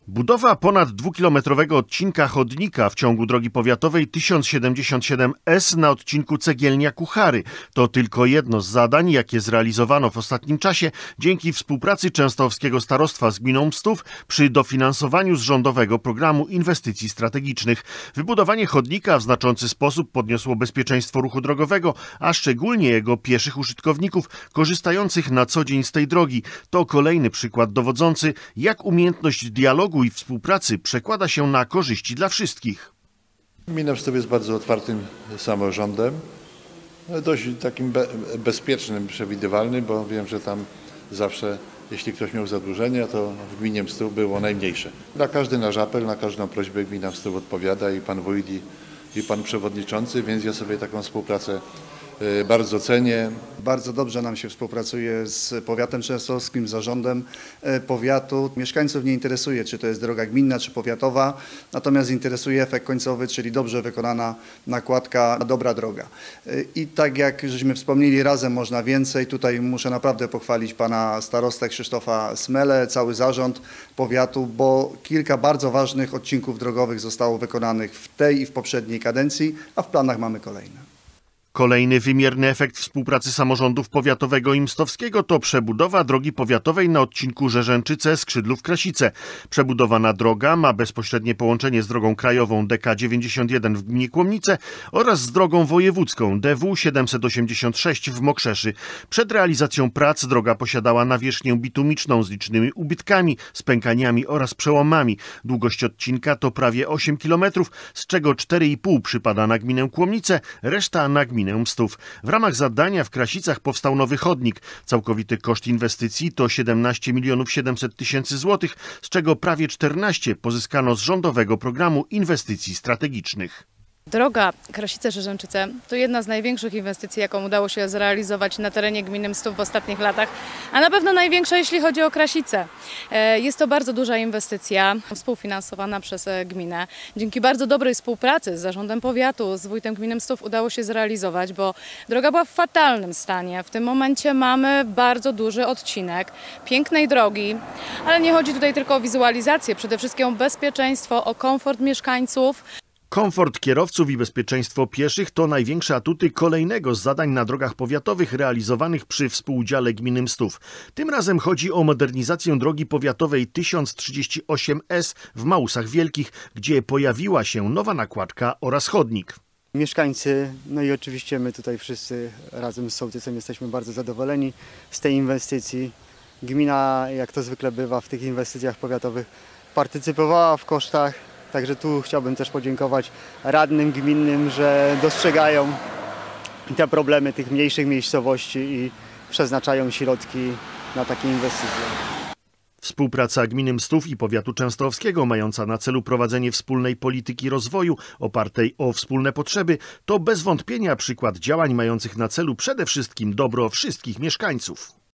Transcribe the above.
Budowa ponad dwukilometrowego odcinka chodnika w ciągu drogi powiatowej 1077S na odcinku Cegielnia-Kuchary to tylko jedno z zadań, jakie zrealizowano w ostatnim czasie dzięki współpracy częstochowskiego starostwa z gminą Mstów przy dofinansowaniu z rządowego programu inwestycji strategicznych. Wybudowanie chodnika w znaczący sposób podniosło bezpieczeństwo ruchu drogowego, a szczególnie jego pieszych użytkowników korzystających na co dzień z tej drogi. To kolejny przykład dowodzący, jak umiejętność dialogu i współpracy przekłada się na korzyści dla wszystkich. Gmina Mstów jest bardzo otwartym samorządem, dość takim bezpiecznym, przewidywalnym, bo wiem, że tam zawsze, jeśli ktoś miał zadłużenia, to w gminie Mstów było najmniejsze. Na każdy nasz apel, na każdą prośbę gmina Mstów odpowiada i pan wójt, i pan przewodniczący, więc ja sobie taką współpracę bardzo cenię. Bardzo dobrze nam się współpracuje z powiatem częstochowskim, zarządem powiatu. Mieszkańców nie interesuje, czy to jest droga gminna, czy powiatowa, natomiast interesuje efekt końcowy, czyli dobrze wykonana nakładka, dobra droga. I tak jak żeśmy wspomnieli, razem można więcej. Tutaj muszę naprawdę pochwalić pana starostę Krzysztofa Smele, cały zarząd powiatu, bo kilka bardzo ważnych odcinków drogowych zostało wykonanych w tej i w poprzedniej kadencji, a w planach mamy kolejne. Kolejny wymierny efekt współpracy samorządów powiatowego i mstowskiego to przebudowa drogi powiatowej na odcinku Rzerzęczyce-Skrzydlów-Krasice. Przebudowana droga ma bezpośrednie połączenie z drogą krajową DK91 w gminie Kłomnice oraz z drogą wojewódzką DW 786 w Mokrzeszy. Przed realizacją prac droga posiadała nawierzchnię bitumiczną z licznymi ubytkami, spękaniami oraz przełomami. Długość odcinka to prawie 8 km, z czego 4,5 przypada na gminę Kłomnice, reszta na gminę Mstów. W ramach zadania w Krasicach powstał nowy chodnik. Całkowity koszt inwestycji to 17 700 000 złotych, z czego prawie 14 pozyskano z rządowego programu inwestycji strategicznych. Droga Krasice-Rzerzęczyce to jedna z największych inwestycji, jaką udało się zrealizować na terenie gminy Mstów w ostatnich latach, a na pewno największa, jeśli chodzi o Krasice. Jest to bardzo duża inwestycja, współfinansowana przez gminę. Dzięki bardzo dobrej współpracy z zarządem powiatu, z wójtem gminy Mstów udało się zrealizować, bo droga była w fatalnym stanie. W tym momencie mamy bardzo duży odcinek pięknej drogi, ale nie chodzi tutaj tylko o wizualizację, przede wszystkim o bezpieczeństwo, o komfort mieszkańców. Komfort kierowców i bezpieczeństwo pieszych to największe atuty kolejnego z zadań na drogach powiatowych realizowanych przy współudziale gminy Mstów. Tym razem chodzi o modernizację drogi powiatowej 1038S w Małusach Wielkich, gdzie pojawiła się nowa nakładka oraz chodnik. Mieszkańcy, no i oczywiście my tutaj wszyscy razem z sołtysem jesteśmy bardzo zadowoleni z tej inwestycji. Gmina, jak to zwykle bywa w tych inwestycjach powiatowych, partycypowała w kosztach. Także tu chciałbym też podziękować radnym gminnym, że dostrzegają te problemy tych mniejszych miejscowości i przeznaczają środki na takie inwestycje. Współpraca gminy Mstów i powiatu częstochowskiego mająca na celu prowadzenie wspólnej polityki rozwoju opartej o wspólne potrzeby to bez wątpienia przykład działań mających na celu przede wszystkim dobro wszystkich mieszkańców.